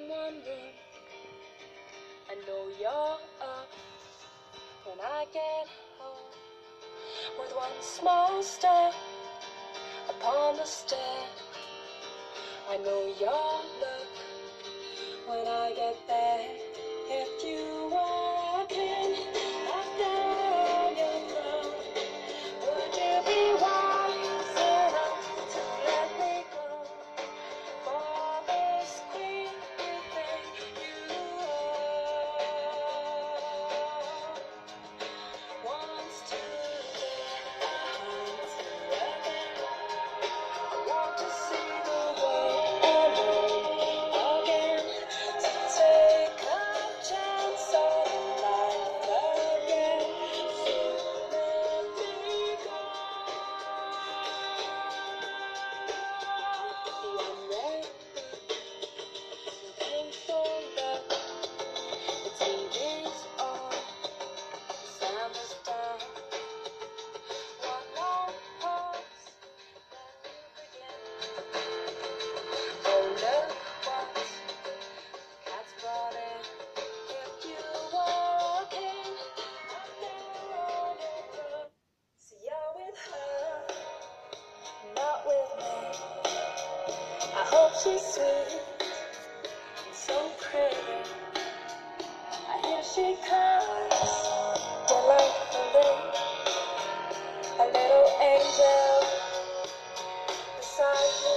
wondering. I know you're up when I get home, with one small step upon the stair. I know your look when I get there. If you walk in after your love, would you be wise enough to let me go for this creepy thing you are? Wants to get a hand again. I want to see the world again, to take a chance on life again. So let me go. I'm ready looking for love. The TV's on, the sound is down. One long pause, then you begin. Oh, look what the cat's brought in. If you walk in after all your love, see you're with her, not with me. I hope she's sweet and so pretty. I hear she comes delightfully, a little angel beside me.